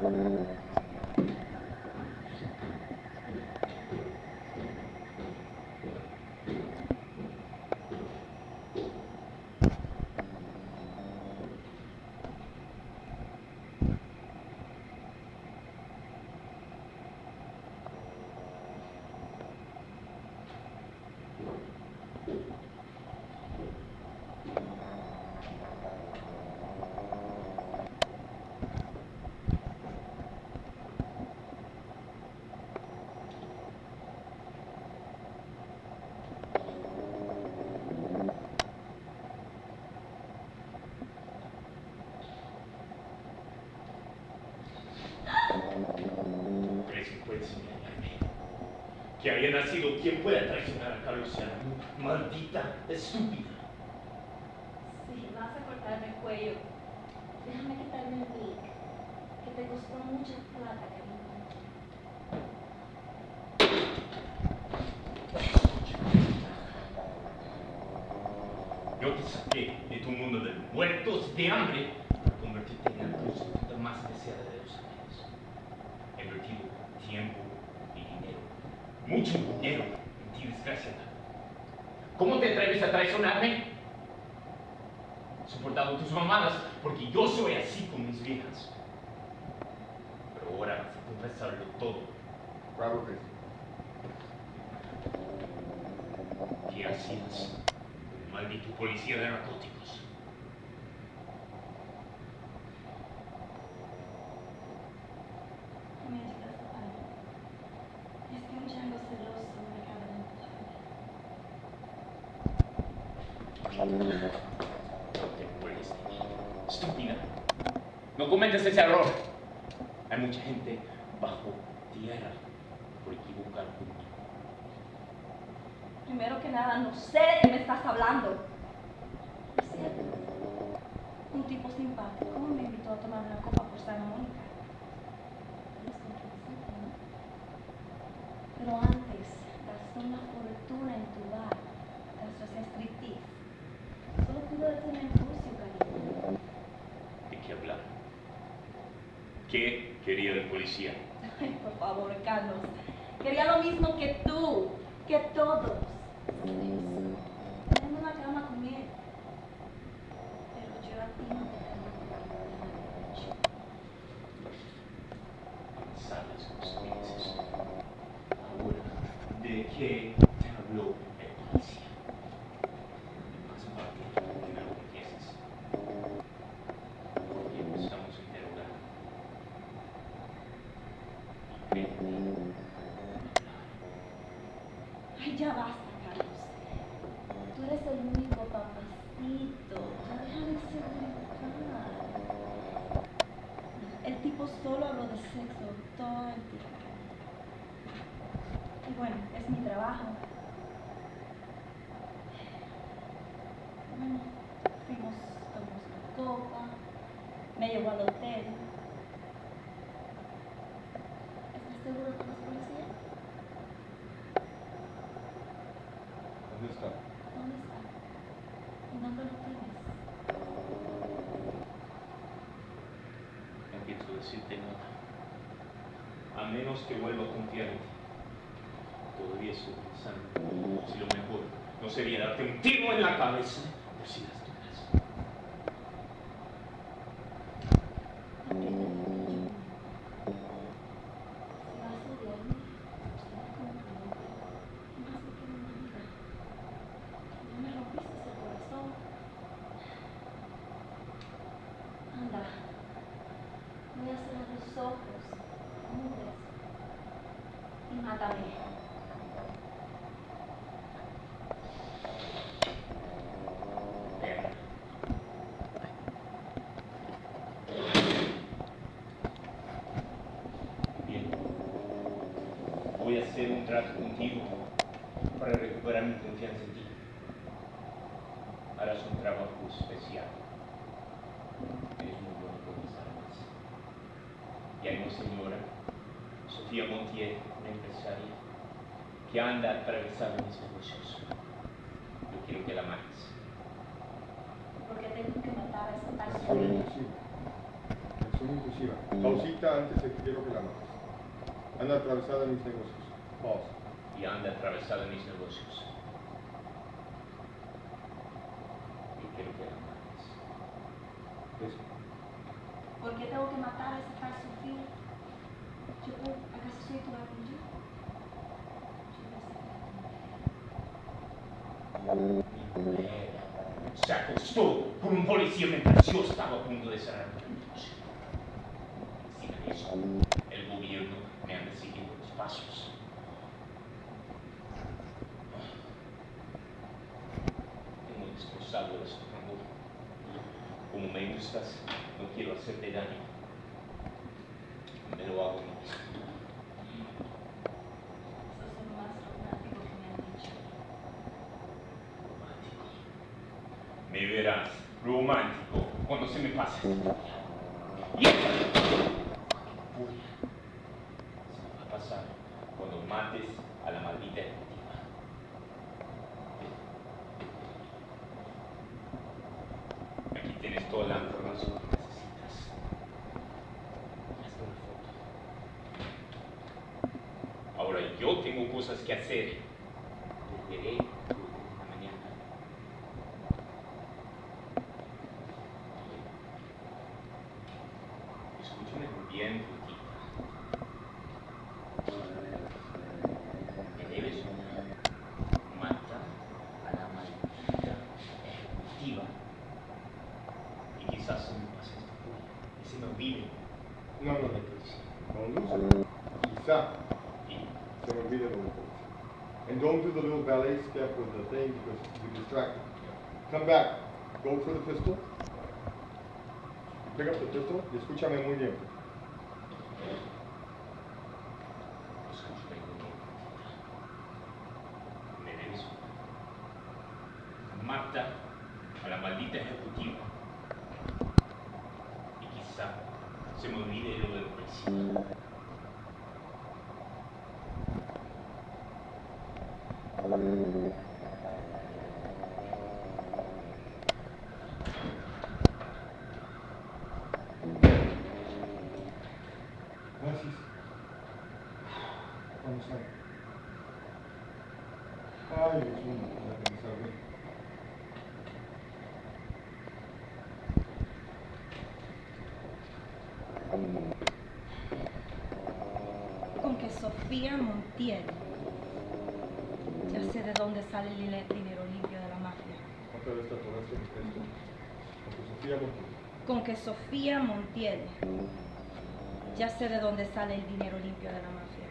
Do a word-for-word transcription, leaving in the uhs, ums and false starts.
Que haya nacido quien pueda traicionar a Carlos Ciano. Maldita estúpida. Sí, vas a cortarme el cuello. Déjame quitarme el wig, que te costó mucha plata, cariño. Yo te saqué de tu mundo de muertos de hambre para convertirte en la prostituta más deseada de los años. He invertido tiempo y dinero, mucho dinero en ti, desgraciada. ¿Cómo te atreves a traicionarme? He soportado tus mamadas porque yo soy así con mis viejas. Pero ahora vas a confesarlo todo. Claro que sí. ¿Qué hacías? Maldito policía de narcóticos. Me ayudas a algo. Es que un chango celoso me acaba de empujar. No te acuerdes de mí, estúpida. No cometas ese error. Hay mucha gente bajo tierra por equivocar conmigo. Primero que nada, no sé de qué me estás hablando. Es cierto. Un tipo simpático me invitó a tomar una copa por Santa Mónica. Es contradicente, ¿no? Pero antes gastó una fortuna en tu bar. Gastó ese striptease. Solo pudo detener el negocio, cariño. ¿De qué hablar? ¿Qué quería el policía? Ay, por favor, Carlos. Quería lo mismo que tú, que todos. Tengo una cama con él. Pero yo a ti no te tengo que ¿Sabes cómo piensas? Ahora, ¿de qué te habló el policía? Más parte de lo que piensas. Porque lo estamos interrogando. Y créeme, Ay, ya basta, Carlos. Tú eres el único papacito. Ya deja de seguridad. El tipo solo habló de sexo todo el tiempo. Y bueno, es mi trabajo. Bueno, fuimos, tomamos una copa, me llevó al hotel. ¿Estás seguro que es policía? ¿Dónde está? ¿Dónde está? ¿Y dónde lo tienes? no pienso decirte nada. A menos que vuelva a confiar en ti. Todavía estoy pensando si lo mejor no sería darte un tiro en la cabeza por si las dudas. Voy a cerrar los ojos, un beso, y mátame. Bien. Voy a hacer un trato contigo para recuperar mi confianza en ti. Harás un trabajo especial. Eres muy bueno con mis armas. Y hay una señora, Sofía Montiel, una empresaria, que anda atravesando mis negocios. Yo quiero que la mates. ¿Por qué tengo que matar a esa Eso es tal? imposible. Eso es imposible. exclusiva. Pausita antes de que quiero que la notes. Anda atravesada en mis negocios. Pausa. Y anda atravesado en mis negocios. Y quiero que la mates. Eso. ¿Por qué tengo que matar a esa tal Sofía? Yo, ¿acaso soy tu amigo? Mi mujer se acostó con un policía mientras yo estaba a punto de cerrar el negocio. Encima de eso, el gobierno me anda siguiendo los pasos. Tengo destrozado el estómago. Como me gustas, no quiero hacerte daño. Me lo hago a mí mismo. Eso es lo más romántico que me han dicho. Romántico. Me verás romántico cuando se me pase esta furia. Y esta furia se me va a pasar cuando mates a la maldita ejecutiva. Aquí tienes toda la información que necesitas. Hazte una foto. Ahora yo tengo cosas que hacer. Te veré durante la mañana. Escúchame muy bien, Rutita. Me debes una. Mata a la maldita ejecutiva. Y quizás se me pase esta furia y se me olvide. No, no, no. Don't lose it. Quizá Y se me olvide lo de policía. And don't do the little ballet step with the thing because you're distracted. Come back. Go for the pistol. Pick up the pistol y escúchame muy bien. escúchame muy bien, Rutita. Me debes una. Mata a la maldita ejecutiva. Y quizá se me olvide lo del policía. Gracias. Vamos a. Ay, Dios mío, ya que me salvé. Con que Sofía Montiel. Ya sé de dónde sale el dile- dinero limpio de la mafia. Otra vez te atoraste en esto. Porque Sofía Montiel. Con que Sofía Montiel. Ya sé de dónde sale el dinero limpio de la mafia.